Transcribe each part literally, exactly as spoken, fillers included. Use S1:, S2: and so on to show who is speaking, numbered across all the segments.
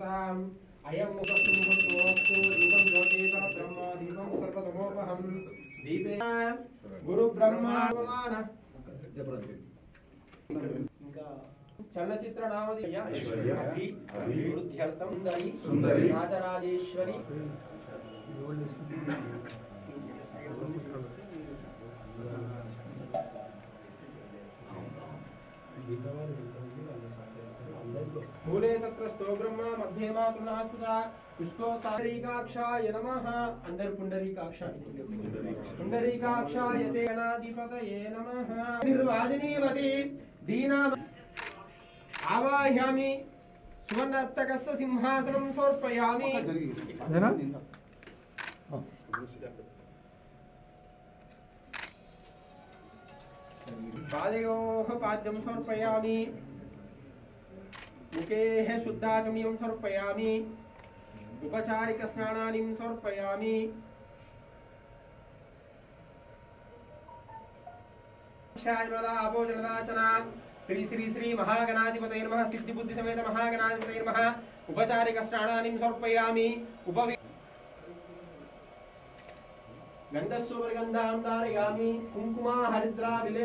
S1: प्रदीपमाग्रताम् अयं मुखस्तु दीपं ज्योतिष ब्रह्म दीपं सर्वतमोपहं दीपे गुरु ब्रह्मा चलचित्र नामधेय अभिवृद्ध्यर्थं सुंदरी सुंदरी राजराजेश्वरी मूले तत्र स्तो ब्रह्मा मध्ये मातृनास्तुता पुष्को सारीकाक्षाय नमः अंदर पुंडरीकाक्षाय पुंडरीकाक्षाय ते गणाधिपतये नमः निर्वाजनीवती दीना आवाह्यामि सुवर्णत्तकस्य सिंहासनं समर्पयामि पादयोः पाद्यं समर्पयामि मुखेः शुद्धाचमनीयं समर्पयामि उपचारिकस्नानानि समर्पयामि शायवदा अपोजनदाचना श्री श्री श्री महागणाधिपतये नमः सिद्धि बुद्धि समेत महागणाधिपतये नमः उपचारिकस्नानानि समर्पयामि उपवि गन्धस्ववर्गन्धां धारयामि कुङ्कुमा हरिद्रा विले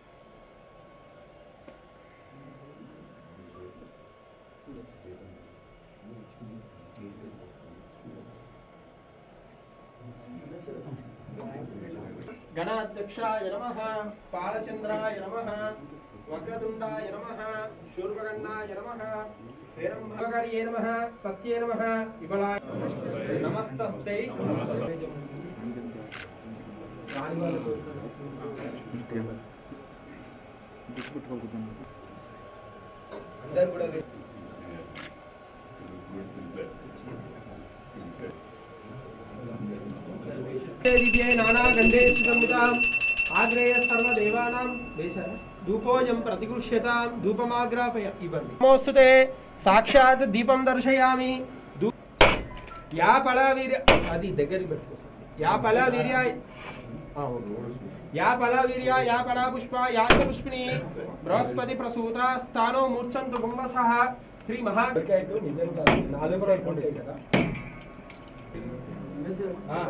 S1: गणाध्यक्षाय नमः पालचंद्राय नमः वक्रतुंडाय नमः शूर्पकर्णाय नमः हेरंभवकर्ये नमः सत्ये नमः विमलाय नमस्तस्ते अंदर కూడా नाना गंधेषु संहिताम् आग्रेय सर्वदेवानां धूपोऽयं प्रतिगृह्यतां धूपमाग्रापय इवन्ति नमोस्तुते साक्षात् दीपं दर्शयामि या फलवीर्य అది దగ్గరికి పెట్టుకో या फलवीर्य या फलवीर्य या फलपुष्प या पुष्पिणी बृहस्पति प्रसूता स्थानो मूर्छन्तु कुंभसः श्री महा निजंగా నాదే కూడా అనుకుంటాయి కదా हां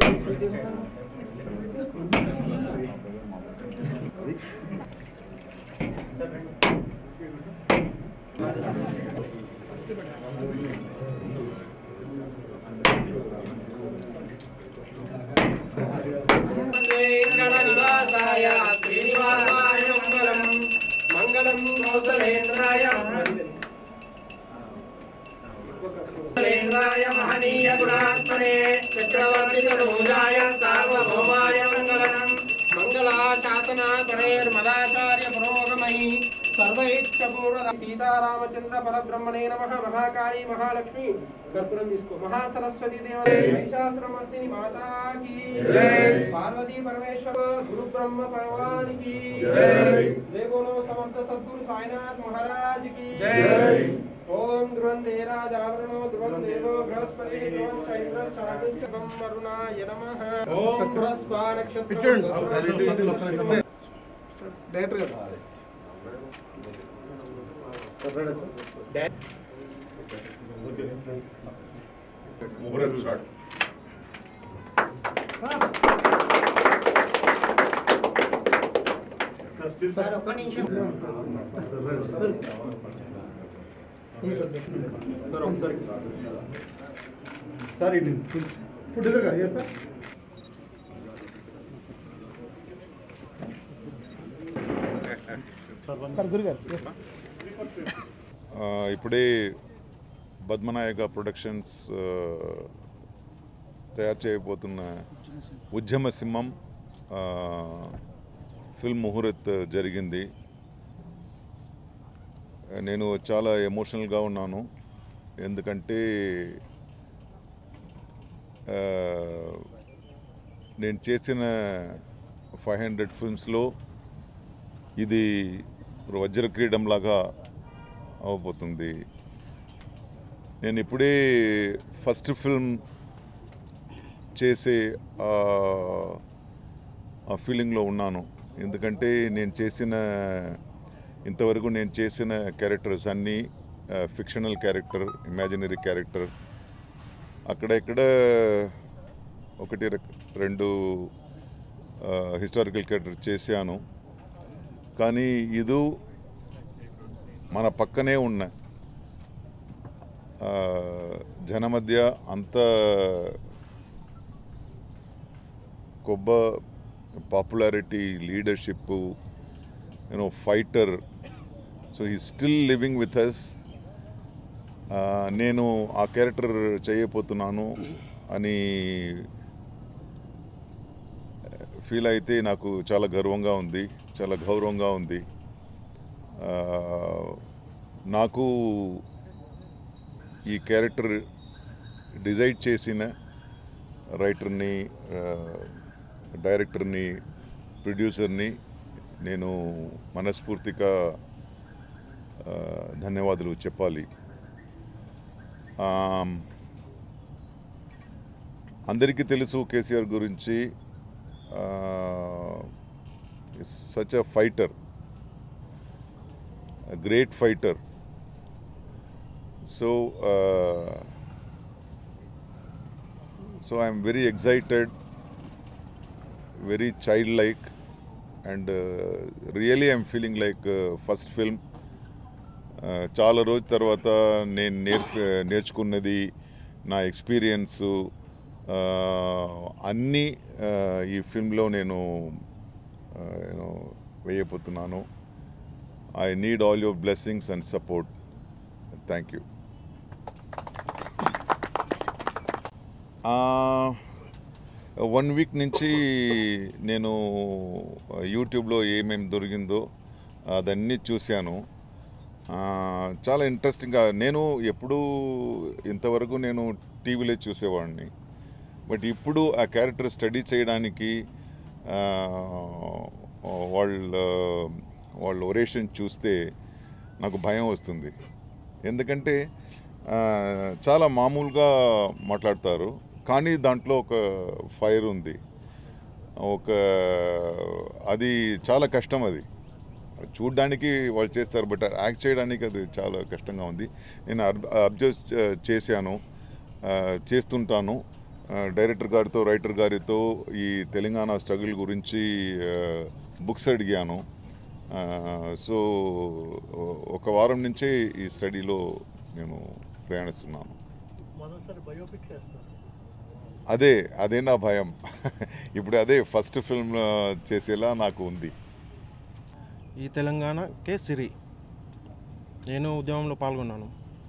S1: गणनिवासाय श्रीनिवासाय मंगलम मंगलम कौशलेन्द्राय कौशलेन्द्राय महनीय गुणात्मने चक्रवर्ती तनूजाय सार्वभौमाय मंगलम मंगलाशासनातरेर्मदाचार्य पुरोगमयि सर्वैच्छपूर्ण सीतारामचंद्र परब्रह्मणे नमः महाकाली महालक्ष्मी कर्पूरं इसको महासरस्वती देवते महिषासुरमर्दिनी माता की जय पार्वती परमेश्वर गुरु ब्रह्म परवाणी की जय जय बोलो समर्थ सद्गुरु साईनाथ महाराज की जय ओम ध्रुवं देराजावरणो ध्रुवं देवो बृहस्पति ध्रुवं चैत्र चारुण्यं वरुणाय नमः ओम बृहस्पति नक्षत्र डायरेक्टर
S2: मुहूर्त स्टार्ट
S1: सर ఒక నిమిషం सर ఒకసారి సార్ ఇటు ఫుడ్ దగ్గర గారు సార్ సార్ గురుగారు
S2: ఇప్పుడే పద్మనాయక ప్రొడక్షన్స్ తయారు చేయబోతున్న ఉద్యమ సింహం ఫిల్మ్ ముహూర్త్ జరిగింది. నేను చాలా ఎమోషనల్గా ఉన్నాను. ఎందుకంటే నేను చేసిన ఫైవ్ హండ్రెడ్ ఫిల్మ్స్లో ఇది వజ్ర క్రీడంలాగా అవబోతుంది. నేను ఇప్పుడే ఫస్ట్ ఫిల్మ్ చేసే ఆ ఫీలింగ్లో ఉన్నాను. ఎందుకంటే నేను చేసిన ఇంతవరకు నేను చేసిన క్యారెక్టర్స్ అన్నీ ఫిక్షనల్ క్యారెక్టర్, ఇమాజినరీ క్యారెక్టర్, అక్కడ ఇక్కడ ఒకటి రెండు హిస్టారికల్ క్యారెక్టర్ చేశాను. కానీ ఇది మన పక్కనే ఉన్న జన మధ్య అంత కొబ్బ popularity, leadership, you know fighter. So he still living with us. నేను ఆ క్యారెక్టర్ చేయబోతున్నాను అని ఫీల్ అయితే నాకు చాలా గర్వంగా ఉంది, చాలా గౌరవంగా ఉంది. నాకు ఈ క్యారెక్టర్ డిజైడ్ చేసిన రైటర్ని, డైరెక్టర్ని, ప్రొడ్యూసర్ని నేను మనస్ఫూర్తిగా ధన్యవాదాలు చెప్పాలి. అందరికీ తెలుసు కేసీఆర్ గురించి. Such a fighter, great fighter. So so I'm very excited, very child like, and really I'm feeling like first film. చాలా రోజు తర్వాత నేను నేర్ప నేర్చుకున్నది, నా ఎక్స్పీరియన్సు అన్నీ ఈ ఫిల్మ్లో నేను నేను వేయబోతున్నాను. I need all your blessings and support. Thank you. One week నుంచి నేను యూట్యూబ్లో ఏమేమి దొరికిందో అదన్నీ చూశాను. చాలా ఇంట్రెస్టింగ్గా, నేను ఎప్పుడూ ఇంతవరకు నేను టీవీలో చూసేవాడిని, బట్ ఇప్పుడు ఆ క్యారెక్టర్ స్టడీ చేయడానికి వాళ్ళ వాళ్ళ ఒరేషన్ చూస్తే నాకు భయం వస్తుంది. ఎందుకంటే చాలా మామూలుగా మాట్లాడతారు, కానీ దాంట్లో ఒక ఫైర్ ఉంది, ఒక అది చాలా కష్టం. అది చూడ్డానికి వాళ్ళు చేస్తారు, బట్ యాక్ట్ చేయడానికి అది చాలా కష్టంగా ఉంది. నేను అబ్జర్వ్ చేశాను, చేస్తుంటాను. డైరెక్టర్ గారితో, రైటర్ గారితో ఈ తెలంగాణ స్ట్రగుల్ గురించి బుక్స్ అడిగాను. సో ఒక వారం నుంచే ఈ స్టడీలో నేను ప్రయాణిస్తున్నాను. అదే అదే నా భయం. ఇప్పుడు అదే ఫస్ట్ ఫిల్మ్ చేసేలా నాకు ఉంది.
S3: ఈ తెలంగాణ కే సిరి, నేను ఉద్యమంలో పాల్గొన్నాను.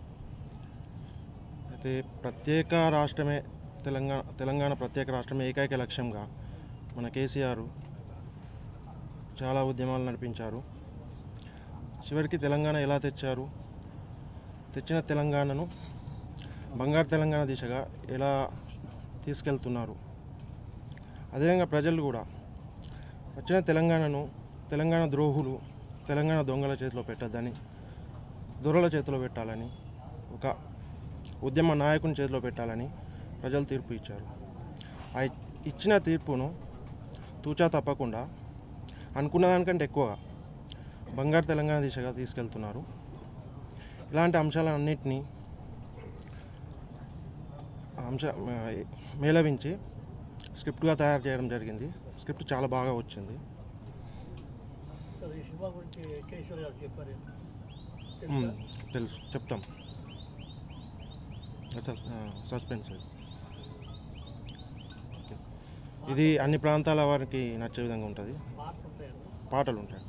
S3: అయితే ప్రత్యేక రాష్ట్రమే తెలంగాణ తెలంగాణ ప్రత్యేక రాష్ట్రమే ఏకైక లక్ష్యంగా మన కేసీఆర్ చాలా ఉద్యమాలు నడిపించారు. చివరికి తెలంగాణ ఎలా తెచ్చారు, తెచ్చిన తెలంగాణను బంగారు తెలంగాణ దిశగా ఎలా తీసుకెళ్తున్నారు. అదేవిధంగా ప్రజలు కూడా వచ్చిన తెలంగాణను తెలంగాణ ద్రోహులు, తెలంగాణ దొంగల చేతిలో పెట్టద్దని, దొరల చేతిలో పెట్టాలని, ఒక ఉద్యమ నాయకుని చేతిలో పెట్టాలని ప్రజలు తీర్పు ఇచ్చారు. ఆ ఇచ్చిన తీర్పును తూచా తప్పకుండా అనుకున్న దానికంటే ఎక్కువగా బంగారు తెలంగాణ దిశగా తీసుకెళ్తున్నారు. ఇలాంటి అంశాలన్నింటినీ అంశ మేళవించి స్క్రిప్ట్గా తయారు చేయడం జరిగింది. స్క్రిప్ట్ చాలా బాగా వచ్చింది. తెలుసు, చెప్తాం. సస్పెన్స్ ఇది. ఇది అన్ని ప్రాంతాల వారికి నచ్చే విధంగా ఉంటుంది. పాటలు ఉంటాయి,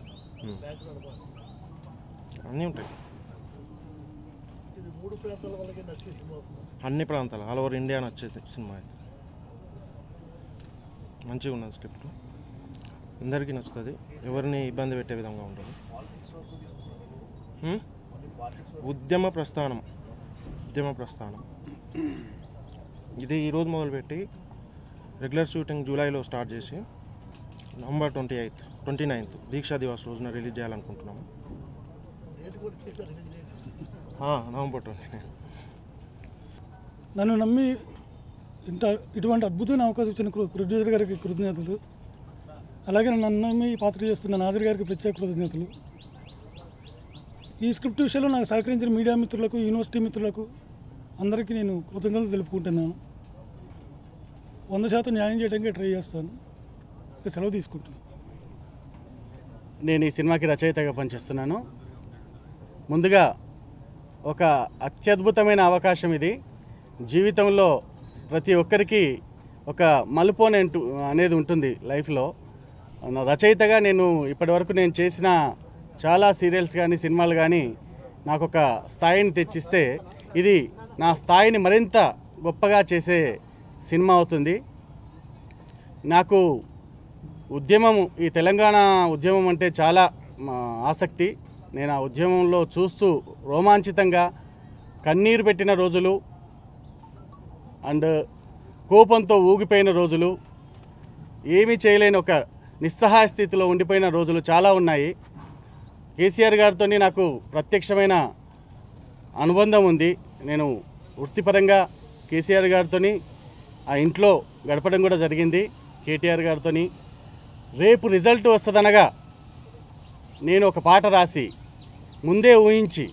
S3: అన్నీ ఉంటాయి. అన్ని ప్రాంతాలు, ఆల్ ఓవర్ ఇండియా నచ్చే సినిమా ఇది. మంచిగా ఉన్నది స్క్రిప్ట్, అందరికీ నచ్చుతుంది. ఎవరిని ఇబ్బంది పెట్టే విధంగా ఉండదు. ఉద్యమ ప్రస్థానం ఉద్యమ ప్రస్థానం ఇది ఈరోజు మొదలుపెట్టి రెగ్యులర్ షూటింగ్ జూలైలో స్టార్ట్ చేసి November twenty eighth twenty ninth Deeksha Diwas రోజున రిలీజ్ చేయాలనుకుంటున్నాము. November twenty nine.
S4: నన్ను నమ్మి ఇంత ఇటువంటి అద్భుతమైన అవకాశం ఇచ్చిన ప్రొడ్యూసర్ గారికి కృతజ్ఞతలు. అలాగే నన్ను నమ్మి పాత్ర చేస్తున్న నాజర్ గారికి ప్రత్యేక కృతజ్ఞతలు. ఈ స్క్రిప్ట్ విషయంలో నాకు సహకరించిన మీడియా మిత్రులకు, యూనివర్సిటీ మిత్రులకు అందరికీ నేను కృతజ్ఞతలు తెలుపుకుంటున్నాను. వంద శాతం న్యాయం చేయడానికి ట్రై చేస్తాను. సెలవు తీసుకుంటాను.
S5: నేను ఈ సినిమాకి రచయితగా పనిచేస్తున్నాను. ముందుగా ఒక అత్యద్భుతమైన అవకాశం ఇది. జీవితంలో ప్రతి ఒక్కరికి ఒక మలుపు అనే- అనేది ఉంటుంది లైఫ్లో. రచయితగా నేను ఇప్పటివరకు నేను చేసిన చాలా సీరియల్స్ కానీ సినిమాలు కానీ నాకు ఒక స్థాయిని తెచ్చిస్తే ఇది నా స్థాయిని మరింత గొప్పగా చేసే సినిమా అవుతుంది. నాకు ఉద్యమం, ఈ తెలంగాణ ఉద్యమం అంటే చాలా ఆసక్తి. నేను ఆ ఉద్యమంలో చూస్తూ రోమాంచితంగా కన్నీరు పెట్టిన రోజులు అండ్ కోపంతో ఊగిపోయిన రోజులు, ఏమీ చేయలేని ఒక నిస్సహాయ స్థితిలో ఉండిపోయిన రోజులు చాలా ఉన్నాయి. కేసీఆర్ గారితో నాకు ప్రత్యక్షమైన అనుబంధం ఉంది. నేను వృత్తిపరంగా కేసీఆర్ గారితో ఆ ఇంట్లో గడపడం కూడా జరిగింది. కేటీఆర్ గారితో రేపు రిజల్ట్ వస్తుందనగా నేను ఒక పాట రాసి ముందే ఊహించి,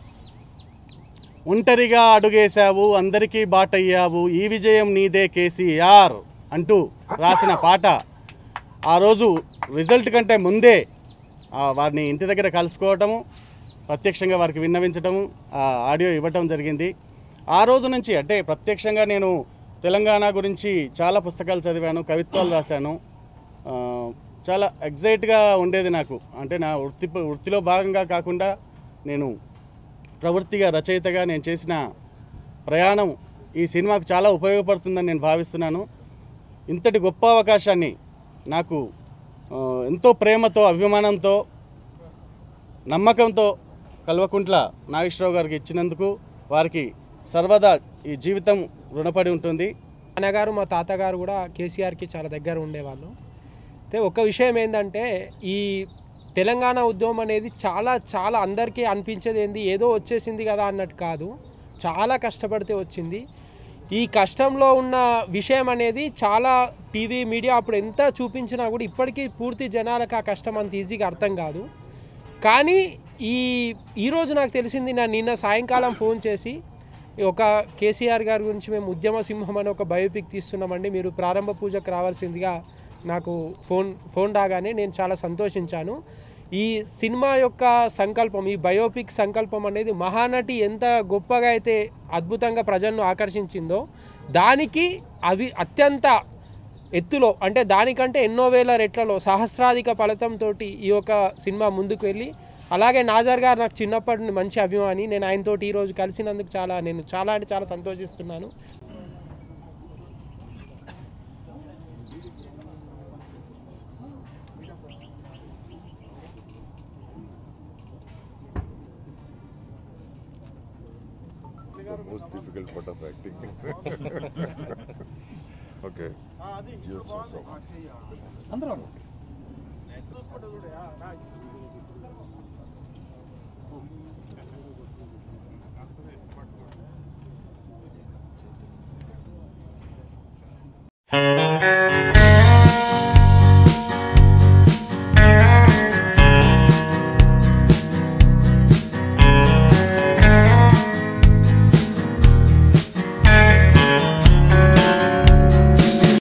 S5: ఒంటరిగా అడుగేశావు అందరికీ బాటయ్యావు ఈ విజయం నీదే కేసీఆర్ అంటూ రాసిన పాట ఆ రోజు రిజల్ట్ కంటే ముందే వారిని ఇంటి దగ్గర కలుసుకోవటము, ప్రత్యక్షంగా వారికి విన్నవించటము, ఆ ఆడియో ఇవ్వటం జరిగింది. ఆ రోజు నుంచి అంటే ప్రత్యక్షంగా నేను తెలంగాణ గురించి చాలా పుస్తకాలు చదివాను, కవిత్వాలు రాశాను. చాలా ఎగ్జైట్గా ఉండేది నాకు. అంటే నా వృత్తి వృత్తిలో భాగంగా కాకుండా నేను ప్రవృత్తిగా రచయితగా నేను చేసిన ప్రయాణం ఈ సినిమాకు చాలా ఉపయోగపడుతుందని నేను భావిస్తున్నాను. ఇంతటి గొప్ప అవకాశాన్ని నాకు ఎంతో ప్రేమతో, అభిమానంతో, నమ్మకంతో కల్వకుంట్ల నాగేశ్వరరావు గారికి ఇచ్చినందుకు వారికి సర్వదా ఈ జీవితం రుణపడి ఉంటుంది.
S1: నాన్నగారు, మా తాతగారు కూడా కేసీఆర్కి చాలా దగ్గర ఉండేవాళ్ళు. అయితే ఒక విషయం ఏంటంటే, ఈ తెలంగాణ ఉద్యమం అనేది చాలా చాలా అందరికీ అనిపించేది ఏంది, ఏదో వచ్చేసింది కదా అన్నట్టు కాదు. చాలా కష్టపడితే వచ్చింది. ఈ కష్టంలో ఉన్న విషయం అనేది చాలా టీవీ మీడియా అప్పుడు ఎంత చూపించినా కూడా ఇప్పటికీ పూర్తి జనాలకు ఆ కష్టం అంత ఈజీగా అర్థం కాదు. కానీ ఈ ఈరోజు నాకు తెలిసింది, నా నిన్న సాయంకాలం ఫోన్ చేసి, ఒక కేసీఆర్ గారి గురించి మేము ఉద్యమ సింహం అని ఒక బయోపిక్ తీస్తున్నామండి, మీరు ప్రారంభ పూజకు రావాల్సిందిగా నాకు ఫోన్ ఫోన్ రాగానే నేను చాలా సంతోషించాను. ఈ సినిమా యొక్క సంకల్పం, ఈ బయోపిక్ సంకల్పం అనేది మహానటి ఎంత గొప్పగా అయితే అద్భుతంగా ప్రజలను ఆకర్షించిందో, దానికి అవి అత్యంత ఎత్తులో, అంటే దానికంటే ఎన్నో వేల రెట్లలో సహస్రాధిక ఫలితంతో ఈ యొక్క సినిమా ముందుకు వెళ్ళి, అలాగే నాజర్ గారు నాకు చిన్నప్పటి నుండి మంచి అభిమాని, నేను ఆయనతోటి ఈరోజు కలిసినందుకు చాలా నేను చాలా అంటే చాలా సంతోషిస్తున్నాను.
S2: The most difficult part of acting. Okay. Just for some.
S4: అందరూ